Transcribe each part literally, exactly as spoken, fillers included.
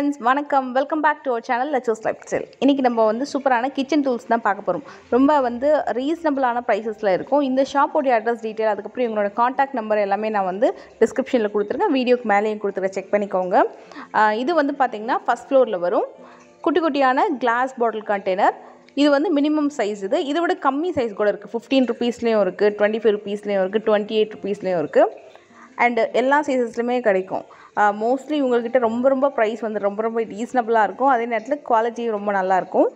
Friends வணக்கம் welcome back to our channel லச்சூஸ் lifestyle. இன்றைக்கி நம்ம வந்து சூப்பரான கிச்சன் டூல்ஸ் தான் பார்க்க போகிறோம். ரொம்ப வந்து ரீசனபிளான ப்ரைஸஸில் இருக்கும். இந்த ஷாப்போடைய அட்ரஸ் டீட்டெயில் அதுக்கப்புறம் இவங்களோட காண்டாக்ட் நம்பர் எல்லாமே நான் வந்து டிஸ்கிரிப்ஷனில் கொடுத்துருக்கேன், வீடியோக்கு மேலேயும் கொடுத்துருக்கேன், செக் பண்ணிக்கோங்க. இது வந்து பார்த்திங்கன்னா ஃபஸ்ட் ஃப்ளோரில் வரும். குட்டி குட்டியான கிளாஸ் பாட்டில் கண்டெய்னர். இது வந்து மினிமம் சைஸ். இது இதை விட கம்மி சைஸ் கூட இருக்குது. ஃபிஃப்டீன் ருபீஸ்லேயும் இருக்குது, டுவெண்ட்டி ஃபைவ் ருபீஸ்லேயும் இருக்குது, டுவெண்ட்டி எயிட் ருபீஸ்லேயும் இருக்குது. அண்டு எல்லா சைஸஸ்லையுமே கிடைக்கும். மோஸ்ட்லி இவங்கக்கிட்ட ரொம்ப ரொம்ப ப்ரைஸ் வந்து ரொம்ப ரொம்ப ரீசனபிளாக இருக்கும். அதே நேரத்தில் குவாலிட்டியும் ரொம்ப நல்லாயிருக்கும்.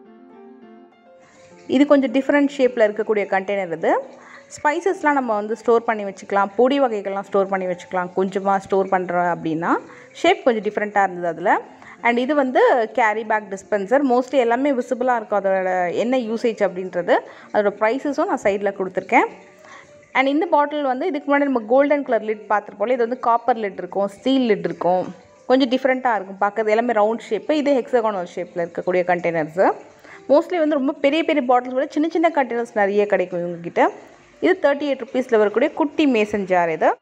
இது கொஞ்சம் டிஃப்ரெண்ட் ஷேப்பில் இருக்கக்கூடிய கண்டெய்னர். இது ஸ்பைசஸ்லாம் நம்ம வந்து ஸ்டோர் பண்ணி வச்சுக்கலாம், பொடி வகைகள்லாம் ஸ்டோர் பண்ணி வச்சுக்கலாம். கொஞ்சமாக ஸ்டோர் பண்ணுறோம் அப்படின்னா ஷேப் கொஞ்சம் டிஃப்ரெண்ட்டாக இருந்தது அதில். அண்ட் இது வந்து கேரி பேக் டிஸ்பென்சர். மோஸ்ட்லி எல்லாமே விசிபிளாக இருக்கும் அதோட என்ன யூசேஜ் அப்படின்றது. அதோடய ப்ரைஸஸும் நான் சைடில் கொடுத்துருக்கேன். அண்ட் இந்த பாட்டில் வந்து இதுக்கு முன்னாடி நம்ம கோல்டன் கலர் லிட் பார்த்துருப்போம். இது வந்து காப்பர் லிட் இருக்கும், ஸ்டீல் லிட் இருக்கும், கொஞ்சம் டிஃப்ரெண்ட்டாக இருக்கும் பார்க்குறது. எல்லாமே ரவுண்ட் ஷேப்பு. இது ஹெக்ஸாகோனல் ஷேப்பில் இருக்கக்கூடிய கண்டெய்னர்ஸு. மோஸ்ட்லி வந்து ரொம்ப பெரிய பெரிய பாட்டில்ஸ் விட சின்ன சின்ன கண்டெய்னர்ஸ் நிறைய கிடைக்கும் இவங்ககிட்ட. இது தேர்ட்டி எயிட் ருபீஸில் வரக்கூடிய குட்டி மேசன் ஜார். இது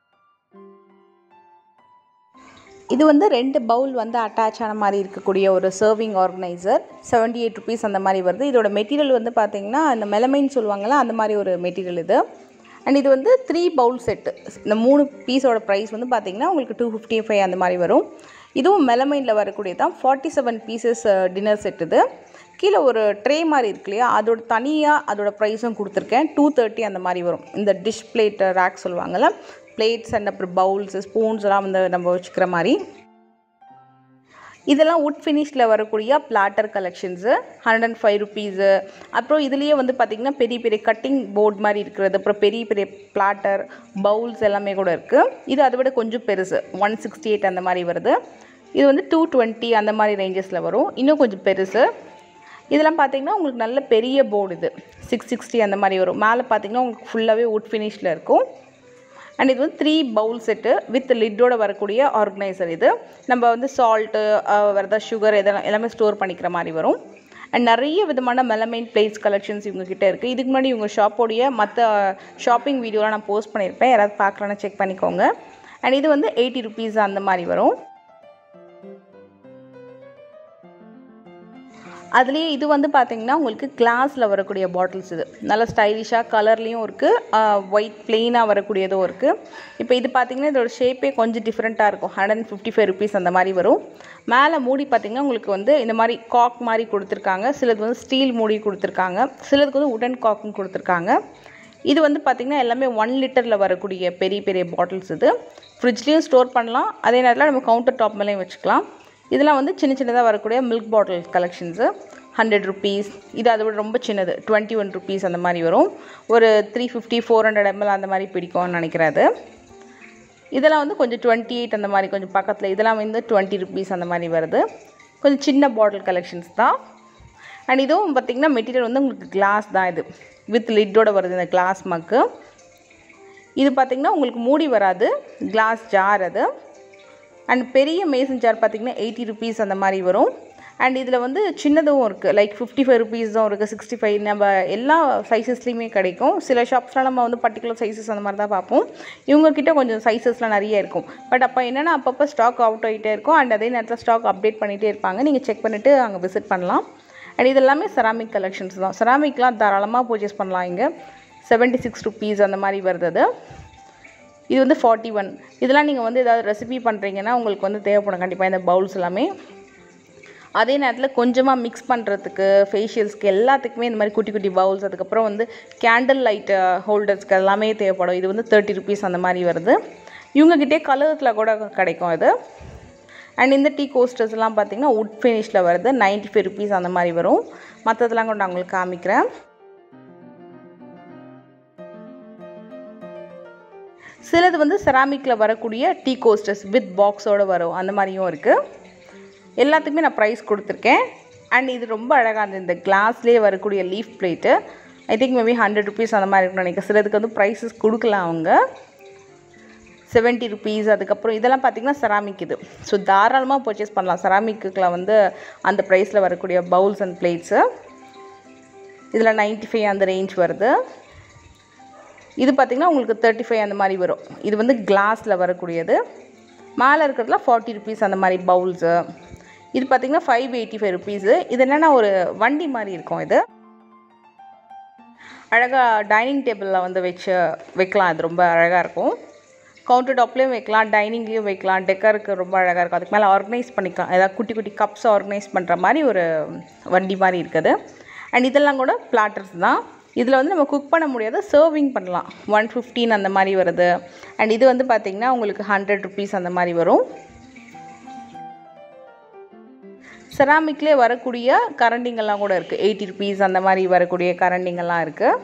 இது வந்து ரெண்டு பவுல் வந்து அட்டாச் ஆன மாதிரி இருக்கக்கூடிய ஒரு serving organiser. Seventy eight rupees அந்த மாதிரி வருது. இதோட மெட்டீரியல் வந்து பார்த்திங்கன்னா இந்த மெலமைன்னு சொல்லுவாங்கள்ல, அந்த மாதிரி ஒரு மெட்டீரியல் இது. அண்ட் இது வந்து த்ரீ பவுல் செட்டு. இந்த மூணு பீஸோட ப்ரைஸ் வந்து பார்த்திங்கன்னா உங்களுக்கு டூ ஃபிஃப்டி ஃபைவ் அந்த மாதிரி வரும். இதுவும் மெலமைனில் வரக்கூடியது தான். Forty seven pieces dinner set. இது கீழே ஒரு ட்ரே மாதிரி இருக்கு இல்லையா, அதோட தனியாக அதோட ப்ரைஸும் கொடுத்துருக்கேன். டூ தேர்ட்டி அந்த மாதிரி வரும். இந்த டிஷ் பிளேட் ரேக் சொல்லுவாங்கள்ல, பிளேட்ஸ் அண்ட் அப்புறம் பவுல்ஸ் ஸ்பூன்ஸ் எல்லாம் வந்து நம்ம வச்சுக்கிற மாதிரி. இதெல்லாம் உட் ஃபினிஷில் வரக்கூடிய platter collections. Hundred and five rupees. அப்புறம் இதுலேயே வந்து பார்த்திங்கன்னா பெரிய பெரிய கட்டிங் போர்ட் மாதிரி இருக்கிறது, அப்புறம் பெரிய பெரிய பிளாட்டர் பவுல்ஸ் எல்லாமே கூட இருக்குது. இது அதை விட கொஞ்சம் பெருசு, ஒன் சிக்ஸ்டி எயிட் அந்த மாதிரி வருது. இது வந்து டூ டுவெண்ட்டி அந்த மாதிரி ரேஞ்சஸில் வரும், இன்னும் கொஞ்சம் பெருசு. இதெல்லாம் பார்த்திங்கன்னா உங்களுக்கு நல்ல பெரிய போர்டு. இது சிக்ஸ் சிக்ஸ்டி அந்த மாதிரி வரும். மேலே பார்த்திங்கன்னா உங்களுக்கு ஃபுல்லாகவே உட் ஃபினிஷில் இருக்கும். அண்ட் இது வந்து த்ரீ பவுல் செட்டு வித் லிட்டோட வரக்கூடிய ஆர்கனைசர். இது நம்ம வந்து சால்ட்டு வேறு ஏதாவது சுகர் இதெல்லாம் எல்லாமே ஸ்டோர் பண்ணிக்கிற மாதிரி வரும். அண்ட் நிறைய விதமான மெலமைன் பிளேட்ஸ் கலெக்ஷன்ஸ் இவங்ககிட்ட இருக்குது. இதுக்கு முன்னாடி இவங்க ஷாப்போடைய மற்ற ஷாப்பிங் வீடியோலாம் நான் போஸ்ட் பண்ணியிருப்பேன், யாராவது பார்க்கலான்னு செக் பண்ணிக்கோங்க. அண்ட் இது வந்து எயிட்டி ருபீஸ் அந்த மாதிரி வரும். அதுலேயே இது வந்து பார்த்திங்கன்னா உங்களுக்கு கிளாஸில் வரக்கூடிய பாட்டில்ஸ். இது நல்ல ஸ்டைலிஷாக கலர்லேயும் இருக்குது, ஒயிட் பிளெயினாக வரக்கூடியதும் இருக்குது. இப்போ இது பார்த்திங்கன்னா இதோட ஷேப்பே கொஞ்சம் டிஃப்ரெண்ட்டாக இருக்கும். Hundred and fifty five rupees அந்த மாதிரி வரும். மேலே மூடி பார்த்திங்கன்னா உங்களுக்கு வந்து இந்த மாதிரி காக் மாதிரி கொடுத்துருக்காங்க. சிலது வந்து ஸ்டீல் மூடி கொடுத்துருக்காங்க, சிலதுக்கு வந்து உடன் காக்கும் கொடுத்துருக்காங்க. இது வந்து பார்த்திங்கன்னா எல்லாமே ஒன் லிட்டரில் வரக்கூடிய பெரிய பெரிய பாட்டில்ஸ். இது ஃப்ரிட்ஜ்லேயும் ஸ்டோர் பண்ணலாம், அதே நேரத்தில் நம்ம கவுண்டர் டாப் மேலேயும் வச்சுக்கலாம். இதெல்லாம் வந்து சின்ன சின்னதாக வரக்கூடிய milk bottle collections. Hundred rupees. இது அதை விட ரொம்ப சின்னது டுவெண்ட்டி ஒன் ருபீஸ் அந்த மாதிரி வரும். ஒரு three fifty four hundred ml அந்த மாதிரி பிடிக்கும்னு நினைக்கிறது. இதெல்லாம் வந்து கொஞ்சம் டுவெண்ட்டி எயிட் அந்த மாதிரி கொஞ்சம் பக்கத்தில். இதெல்லாம் வந்து டுவெண்ட்டி ருபீஸ் அந்த மாதிரி வருது. கொஞ்சம் சின்ன பாட்டில் கலெக்ஷன்ஸ் தான். அண்ட் இதுவும் பார்த்திங்கன்னா மெட்டீரியல் வந்து உங்களுக்கு கிளாஸ் தான். இது வித் லிட்டோட வருது இந்த கிளாஸ் மக்கு. இது பார்த்திங்கன்னா உங்களுக்கு மூடி வராது, கிளாஸ் ஜார் அது. அண்ட் பெரிய மேசன் ஜார் பார்த்திங்கன்னா எயிட்டி ருபீஸ் அந்த மாதிரி வரும். அண்ட் இதில் வந்து சின்னதும் இருக்குது, லைக் ஃபிஃப்டி ஃபைவ் ருபீஸும் இருக்குது, சிக்ஸ்டி ஃபைவ். நம்ம எல்லா சைஸஸ்லேயுமே கிடைக்கும். சில ஷாப்ஸ்லாம் நம்ம வந்து பர்டிகுலர் சைஸஸ் அந்த மாதிரி தான் பார்ப்போம். இவங்கக்கிட்ட கொஞ்சம் சைஸஸ்லாம் நிறைய இருக்கும். பட் அப்போ என்னென்னா அப்பப்போ ஸ்டாக் அவுட் ஆகிட்டே இருக்கும். அண்ட் அதே நேரத்தில் ஸ்டாக் அப்டேட் பண்ணிகிட்டே இருப்பாங்க. நீங்கள் செக் பண்ணிவிட்டு அங்கே விசிட் பண்ணலாம். அண்ட் இது எல்லாமே செராமிக் கலெக்ஷன்ஸ் தான். செராமிக்லாம் தாராளமாக பர்ச்சேஸ் பண்ணலாம். இங்கே செவன்ட்டி சிக்ஸ் ருபீஸ் அந்த மாதிரி வருது. இது வந்து ஃபார்ட்டி ஒன். இதெல்லாம் நீங்கள் வந்து ஏதாவது ரெசிபி பண்ணுறீங்கன்னா உங்களுக்கு வந்து தேவைப்படும் கண்டிப்பாக இந்த பவுல்ஸ் எல்லாமே. அதே நேரத்தில் கொஞ்சமாக மிக்ஸ் பண்ணுறதுக்கு, ஃபேஷியல்ஸ்க்கு எல்லாத்துக்குமே இந்த மாதிரி குட்டி குட்டி பவுல்ஸ், அதுக்கப்புறம் வந்து கேண்டில் லைட் ஹோல்டர்ஸ்க்கு எல்லாமே தேவைப்படும். இது வந்து தேர்ட்டி ருபீஸ் அந்த மாதிரி வருது. இவங்ககிட்டே கலர்ஸில் கூட கிடைக்கும் இது. அண்ட் இந்த டீ கோஸ்டர்ஸ்லாம் பார்த்திங்கன்னா உட் ஃபினிஷில் வருது, நைன்ட்டி ஃபைவ் ருபீஸ் அந்த மாதிரி வரும். மற்றதெல்லாம் கூட நான் உங்களுக்கு காமிக்கிறேன். சிலது வந்து செராமிக்கில் வரக்கூடிய டீ கோஸ்டர்ஸ் வித் பாக்ஸோடு வரும், அந்த மாதிரியும் இருக்குது. எல்லாத்துக்குமே நான் ப்ரைஸ் கொடுத்துருக்கேன். அண்ட் இது ரொம்ப அழகாக இருந்தது, இந்த கிளாஸ்லேயே வரக்கூடிய leaf plate. I think maybe hundred rupees அந்த மாதிரி இருக்குன்னு நினைக்கிறேன். சிலதுக்கு வந்து ப்ரைஸஸ் கொடுக்கலாம் அவங்க. Seventy rupees. அதுக்கப்புறம் இதெல்லாம் பார்த்திங்கன்னா செராமிக். இது ஸோ தாராளமாக பர்ச்சேஸ் பண்ணலாம். செராமிக்குலாம் வந்து அந்த ப்ரைஸில் வரக்கூடிய பவுல்ஸ் அண்ட் பிளேட்ஸு. இதில் நைன்ட்டி ஃபைவ் அந்த ரேஞ்ச் வருது. இது பார்த்திங்கன்னா உங்களுக்கு தேர்ட்டி ஃபைவ் அந்த மாதிரி வரும். இது வந்து கிளாஸில் வரக்கூடியது. மேலே இருக்கிறதுல ஃபார்ட்டி ருபீஸ் அந்த மாதிரி பவுல்ஸு. இது பார்த்திங்கன்னா ஃபைவ் எயிட்டி ஃபைவ் ருபீஸு. இது என்னென்னா ஒரு வண்டி மாதிரி இருக்கும். இது அழகாக டைனிங் டேபிளில் வந்து வச்சு வைக்கலாம். இது ரொம்ப அழகாக இருக்கும். கவுண்டர் டாப்லேயும் வைக்கலாம், டைனிங்லேயும் வைக்கலாம். டெக்கருக்கு ரொம்ப அழகாக இருக்கும். அதுக்கு மேலே ஆர்கனைஸ் பண்ணிக்கலாம். ஏதாவது குட்டி குட்டி கப்ஸ் ஆர்கனைஸ் பண்ணுற மாதிரி ஒரு வண்டி மாதிரி இருக்குது. அண்ட் இதெல்லாம் கூட பிளாட்டர்ஸ் தான். இதில் வந்து நம்ம குக் பண்ண முடியாது, சர்விங் பண்ணலாம். ஒன் ஃபிஃப்டீன் அந்த மாதிரி வருது. அண்ட் இது வந்து பார்த்திங்கன்னா உங்களுக்கு ஹண்ட்ரட் ருபீஸ் அந்த மாதிரி வரும். செராமிக்லேயே வரக்கூடிய கரண்டிங்கெல்லாம் கூட இருக்குது. எயிட்டி ருபீஸ் அந்த மாதிரி வரக்கூடிய கரண்டிங்கெல்லாம் இருக்குது.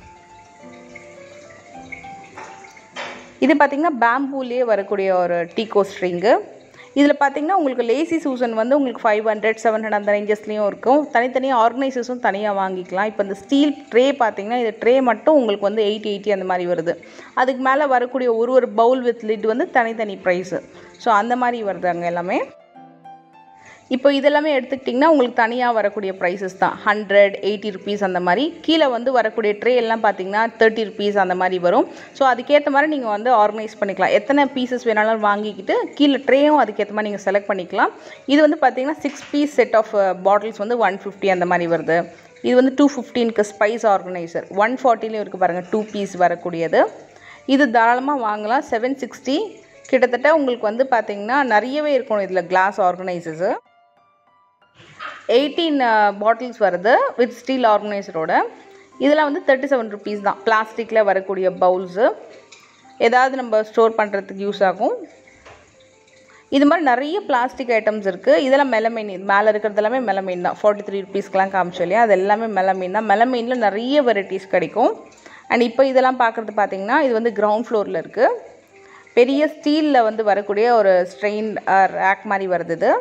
இது பார்த்திங்கன்னா பேம்பூலேயே வரக்கூடிய ஒரு டீகோ ஸ்ட்ரிங்கு. இதில் பார்த்திங்கன்னா உங்களுக்கு லேசி சூசன் வந்து உங்களுக்கு ஃபைவ் ஹண்ட்ரட் செவன் ஹண்ட்ரட் அந்த ரேஞ்சஸ்லேயும் இருக்கும். தனித்தனியாக ஆர்கனைசர்ஸும் தனியாக வாங்கிக்கலாம். இப்போ இந்த ஸ்டீல் ட்ரே பார்த்திங்கன்னா இது ட்ரே மட்டும் உங்களுக்கு வந்து எயிட்டி எயிட்டி அந்த மாதிரி வருது. அதுக்கு மேலே வரக்கூடிய ஒரு ஒரு பவுல் வித் லிட் வந்து தனித்தனி ப்ரைஸு. ஸோ அந்த மாதிரி வருது அங்கே எல்லாமே. இப்போ இதெல்லாமே எடுத்துக்கிட்டிங்கன்னா உங்களுக்கு தனியாக வரக்கூடிய ப்ரைஸஸ் தான். ஹண்ட்ரட் எயிட்டி ருபீஸ் அந்த மாதிரி. கீழே வந்து வரக்கூடிய ட்ரே எல்லாம் பார்த்திங்கன்னா தேர்ட்டி ருபீஸ் அந்த மாதிரி வரும். ஸோ அதுக்கேற்ற மாதிரி நீங்கள் வந்து ஆர்கனைஸ் பண்ணிக்கலாம். எத்தனை பீசஸ் வேணாலும் வாங்கிக்கிட்டு கீழே ட்ரேயும் அதுக்கேற்ற மாதிரி நீங்கள் செலக்ட் பண்ணிக்கலாம். இது வந்து பார்த்திங்கன்னா six piece set of bottles வந்து ஒன் ஃபிஃப்டி அந்த மாதிரி வருது. இது வந்து டூ ஃபிஃப்டீனுக்கு ஸ்பைஸ் ஆர்கனைசர். ஒன் ஃபார்ட்டிலையும் இருக்குது பாருங்கள், டூ பீஸ் வரக்கூடியது. இது தாராளமாக வாங்கலாம். செவன் சிக்ஸ்டி கிட்டத்தட்ட உங்களுக்கு வந்து பார்த்திங்கன்னா நிறையவே இருக்கணும் இதில் கிளாஸ் ஆர்கனைசர்ஸு. எயிட்டீன் பாட்டில்ஸ் வருது வித் ஸ்டீல் ஆர்கனைசரோட. இதெல்லாம் வந்து தேர்ட்டி செவன் ருபீஸ் தான். பிளாஸ்டிக்கில் வரக்கூடிய பவுல்ஸு ஏதாவது நம்ம ஸ்டோர் பண்ணுறதுக்கு யூஸ் ஆகும். இது மாதிரி நிறைய பிளாஸ்டிக் ஐட்டம்ஸ் இருக்குது. இதெல்லாம் மெலமைன். இது மேலே இருக்கிறது எல்லாமே மெலமைன் தான். ஃபார்ட்டி த்ரீ ருபீஸ்க்கெலாம் காமிச்சோம் இல்லையா, அது எல்லாமே மெலமைன் தான். மெலமைனில் நிறைய வெரைட்டிஸ் கிடைக்கும். அண்ட் இப்போ இதெல்லாம் பார்க்குறது பார்த்திங்கன்னா இது வந்து கிரவுண்ட் ஃப்ளோரில் இருக்குது. பெரிய ஸ்டீலில் வந்து வரக்கூடிய ஒரு ஸ்ட்ரெயின் ரேக் மாதிரி வருது இது.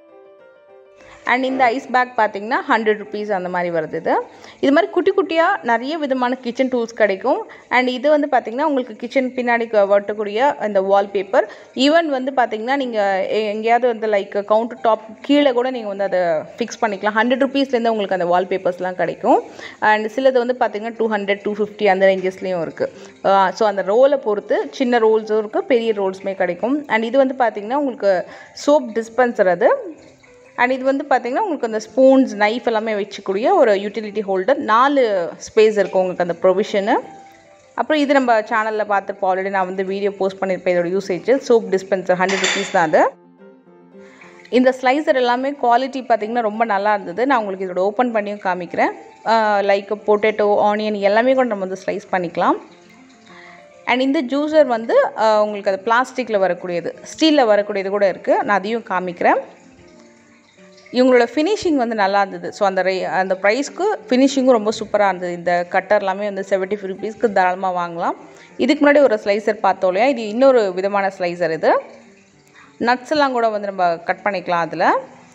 அண்ட் இந்த ஐஸ் பேக் பார்த்திங்கன்னா ஹண்ட்ரட் ருபீஸ் அந்த மாதிரி வருது. இது இது மாதிரி குட்டி குட்டியாக நிறைய விதமான கிச்சன் டூல்ஸ் கிடைக்கும். அண்ட் இது வந்து பார்த்திங்கன்னா உங்களுக்கு கிச்சன் பின்னாடி ஒட்டக்கூடிய இந்த வால்பேப்பர். ஈவன் வந்து பார்த்திங்கன்னா நீங்கள் எங்கேயாவது வந்து லைக் கவுண்டர் டாப் கீழே கூட நீங்கள் வந்து அதை ஃபிக்ஸ் பண்ணிக்கலாம். ஹண்ட்ரட் ருபீஸ்லேருந்து உங்களுக்கு அந்த வால்பேப்பர்ஸ்லாம் கிடைக்கும். அண்ட் சிலது வந்து பார்த்திங்கன்னா டூ ஹண்ட்ரட் டூ ஃபிஃப்டி அந்த ரேஞ்சஸ்லேயும் இருக்குது. ஸோ அந்த ரோலை பொறுத்து சின்ன ரோல்ஸும் இருக்குது, பெரிய ரோல்ஸுமே கிடைக்கும். அண்ட் இது வந்து பார்த்திங்கன்னா உங்களுக்கு சோப் டிஸ்பென்சர் அது. அண்ட் இது வந்து பார்த்திங்கன்னா உங்களுக்கு அந்த ஸ்பூன்ஸ் நைஃப் எல்லாமே வச்சுக்கூடிய ஒரு யூட்டிலிட்டி ஹோல்டர். நாலு ஸ்பேஸ் இருக்கும் உங்களுக்கு அந்த ப்ரொவிஷனு. அப்புறம் இது நம்ம சேனலில் பார்த்துருப்போம், ஆல்ரெடி நான் வந்து வீடியோ போஸ்ட் பண்ணியிருப்பேன் இதோட usage. Soap dispenser hundred rupees தான் அது. இந்த ஸ்லைசர் எல்லாமே குவாலிட்டி பார்த்திங்கன்னா ரொம்ப நல்லா இருந்தது. நான் உங்களுக்கு இதோட ஓப்பன் பண்ணியும் காமிக்கிறேன். லைக் பொட்டேட்டோ, ஆனியன் எல்லாமே கூட நம்ம வந்து ஸ்லைஸ் பண்ணிக்கலாம். அண்ட் இந்த ஜூஸர் வந்து உங்களுக்கு அது பிளாஸ்டிக்கில் வரக்கூடியது, ஸ்டீலில் வரக்கூடியது கூட இருக்குது. நான் அதையும் காமிக்கிறேன். இவங்களோட ஃபினிஷிங் வந்து நல்லா இருந்தது. ஸோ அந்த ரே அந்த ப்ரைஸ்க்கு ஃபினிஷிங்கும் ரொம்ப சூப்பராக இருந்தது. இந்த கட்டர் எல்லாமே வந்து செவன்ட்டி ஃபைவ் ருபீஸ்க்கு தாராளமாக வாங்கலாம். இதுக்கு முன்னாடி ஒரு ஸ்லைசர் பார்த்தோம் இல்லையா, இது இன்னொரு விதமான ஸ்லைசர். இது நட்ஸ் எல்லாம் கூட வந்து நம்ம கட் பண்ணிக்கலாம். அதில்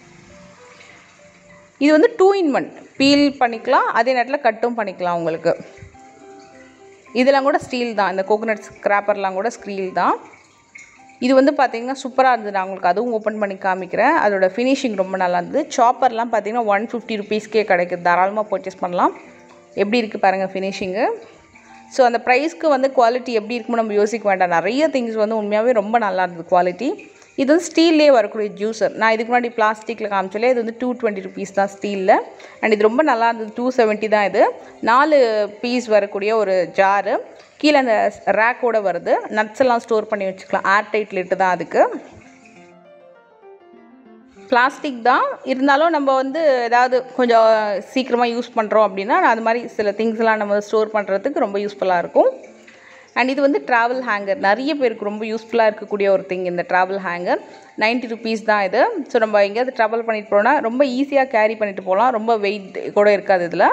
இது வந்து டூ இன் ஒன், பீல் பண்ணிக்கலாம், அதே நேரத்தில் கட்டும் பண்ணிக்கலாம் உங்களுக்கு. இதெல்லாம் கூட ஸ்டீல் தான். இந்த கோகோனட் ஸ்க்ராப்பர்லாம் கூட ஸ்டீல் தான். இது வந்து பார்த்திங்கன்னா சூப்பராக இருந்தது. நான் உங்களுக்கு அதுவும் ஓப்பன் பண்ணி காமிக்கிறேன். அதோட ஃபினிஷிங் ரொம்ப நல்லா இருந்தது. சாப்பர்லாம் பார்த்திங்கன்னா ஒன் ஃபிஃப்டி ருபீஸ்க்கே கிடைக்குது. தாராளமாக பர்ச்சேஸ் பண்ணலாம். எப்படி இருக்குது பாருங்கள் ஃபினிஷிங்கு. ஸோ அந்த ப்ரைஸ்க்கு வந்து குவாலிட்டி எப்படி இருக்குமோ நம்ம யோசிக்க வேண்டாம். நிறைய திங்ஸ் வந்து உண்மையாகவே ரொம்ப நல்லா இருந்தது குவாலிட்டி. இது வந்து ஸ்டீல்லே வரக்கூடிய ஜூஸர். நான் இதுக்கு முன்னாடி பிளாஸ்டிக்கில் காமிச்சோலே, இது வந்து டூ டுவெண்ட்டி ருபீஸ் தான் ஸ்டீலில். அண்ட் இது ரொம்ப நல்லா இருந்தது. டூ செவன்ட்டி தான் இது. நாலு பீஸ் வரக்கூடிய ஒரு ஜாரு. கீழே அந்த ரேக்கோட வருது. நட்ஸ் எல்லாம் ஸ்டோர் பண்ணி வச்சுக்கலாம். ஏர் டைட் லிட்டு தான் அதுக்கு. பிளாஸ்டிக் தான் இருந்தாலும் நம்ம வந்து ஏதாவது கொஞ்சம் சீக்கிரமாக யூஸ் பண்ணுறோம் அப்படின்னா அது மாதிரி சில திங்ஸ்லாம் நம்ம ஸ்டோர் பண்ணுறதுக்கு ரொம்ப யூஸ்ஃபுல்லாக இருக்கும். அண்ட் இது வந்து ட்ராவல் ஹேங்கர். நிறைய பேருக்கு ரொம்ப யூஸ்ஃபுல்லாக இருக்கக்கூடிய ஒரு திங் இந்த ட்ராவல் ஹேங்கர். நைன்ட்டி ருபீஸ் தான் இது. ஸோ நம்ம எங்கேயாவது ட்ராவல் பண்ணிட்டு போனால் ரொம்ப ஈஸியாக கேரி பண்ணிட்டு போகலாம். ரொம்ப வெயிட் கூட இருக்காது இதில்.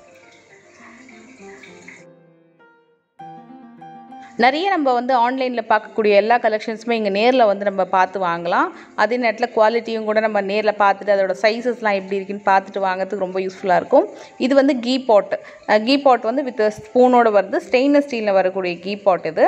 நிறைய நம்ம வந்து ஆன்லைனில் பார்க்கக்கூடிய எல்லா கலெக்ஷன்ஸுமே இங்கே நேரில் வந்து நம்ம பார்த்து வாங்கலாம். அதே நேரத்தில் குவாலிட்டியும் கூட நம்ம நேரில் பார்த்துட்டு அதோட சைஸஸ்லாம் எப்படி இருக்குன்னு பார்த்துட்டு வாங்கிறதுக்கு ரொம்ப யூஸ்ஃபுல்லாக இருக்கும். இது வந்து கீ பாட். கீ பாட் வந்து வித் ஸ்பூனோடு வருது. ஸ்டெயின்லெஸ் ஸ்டீலில் வரக்கூடிய கீ பாட் இது.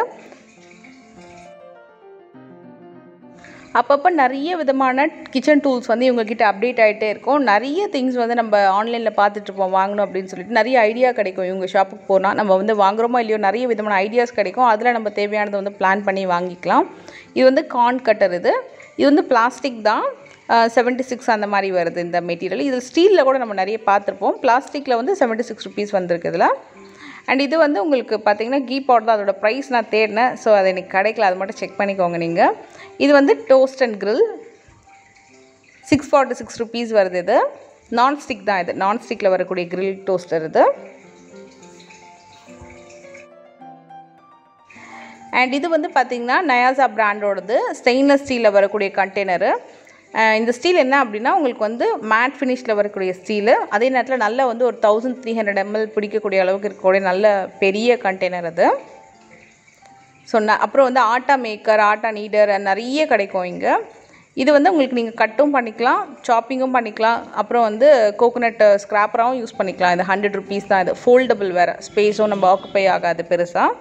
அப்பப்போ நிறைய விதமான கிச்சன் டூல்ஸ் வந்து இவங்ககிட்ட அப்டேட் ஆகிட்டே இருக்கும். நிறைய திங்ஸ் வந்து நம்ம ஆன்லைனில் பார்த்துட்ருப்போம் வாங்கணும் அப்படின்னு சொல்லிட்டு. நிறைய ஐடியா கிடைக்கும் இவங்க ஷாப்புக்கு போனால். நம்ம வந்து வாங்குகிறோமோ இல்லையோ நிறைய விதமான ஐடியாஸ் கிடைக்கும். அதில் நம்ம தேவையானதை வந்து பிளான் பண்ணி வாங்கிக்கலாம். இது வந்து கார்ன் கட்டர். இது இது வந்து பிளாஸ்டிக் தான். செவன்ட்டி சிக்ஸ் அந்த மாதிரி வருது இந்த மெட்டீரியல். இது ஸ்டீலில் கூட நம்ம நிறைய பார்த்துருப்போம். பிளாஸ்டிக்கில் வந்து செவன்ட்டி சிக்ஸ் ருபீஸ் வந்திருக்கு இதில். அண்ட் இது வந்து உங்களுக்கு பார்த்தீங்கன்னா கீ பாட் தான். அதோட ப்ரைஸ் நான் தேடினேன், ஸோ அது எனக்கு கிடைக்கல, அது மட்டும் செக் பண்ணிக்கோங்க நீங்கள். இது வந்து toast and grill six forty six rupees வருது. இது நான்ஸ்டிக் தான். இது நான்ஸ்டிக்கில் வரக்கூடிய கிரில் டோஸ்டர் இது. அண்ட் இது வந்து பார்த்திங்கன்னா நயாசா பிராண்டோடது ஸ்டெயின்லெஸ் ஸ்டீலில் வரக்கூடிய கண்டெய்னரு. இந்த ஸ்டீல் என்ன அப்படின்னா உங்களுக்கு வந்து மேட் ஃபினிஷில் வரக்கூடிய ஸ்டீலு, அதே நேரத்தில் நல்ல வந்து ஒரு தௌசண்ட் த்ரீ ஹண்ட்ரட் எம்எல் பிடிக்கக்கூடிய அளவுக்கு இருக்கக்கூடிய நல்ல பெரிய கண்டெய்னர் அது. ஸோ நான் அப்புறம் வந்து ஆட்டா மேக்கர், ஆட்டா நீடர் நிறைய கிடைக்கும் இங்கே. இது வந்து உங்களுக்கு நீங்கள் கட்டும் பண்ணிக்கலாம், சாப்பிங்கும் பண்ணிக்கலாம், அப்புறம் வந்து கோகோனட் ஸ்க்ராப்பராகவும் யூஸ் பண்ணிக்கலாம். இது ஹண்ட்ரட் ருபீஸ் தான். இது ஃபோல்டபுள் வேறு, ஸ்பேஸும் நம்ம ஆக்குப்பை ஆகாது பெருசாக.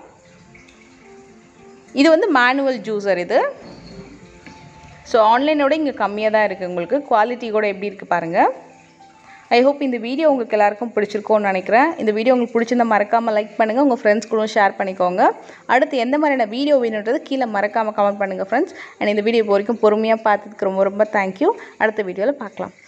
இது வந்து மேனுவல் ஜூஸர் இது. ஸோ ஆன்லைனோட இங்கே கம்மியாக தான் இருக்குது. உங்களுக்கு குவாலிட்டி கூட எப்படி இருக்குது பாருங்கள். ஐ ஹோப் இந்த வீடியோ உங்களுக்கு எல்லாருக்கும் பிடிச்சிருக்கோன்னு நினைக்கிறேன். இந்த வீடியோ உங்களுக்கு பிடிச்சிருந்தா மறக்காமல் லைக் பண்ணுங்கள், உங்கள் ஃப்ரெண்ட்ஸ் கூட ஷேர் பண்ணிக்கோங்க. அடுத்து எந்த மாதிரியான வீடியோ வேணுன்றது கீழே மறக்காமல் கமெண்ட் பண்ணுங்கள் ஃப்ரெண்ட்ஸ். அண்ட் இந்த வீடியோ இப்போ வரைக்கும் பொறுமையாக பார்த்ததுக்கு ரொம்ப ரொம்ப தேங்க்யூ. அடுத்த வீடியோவில் பார்க்கலாம்.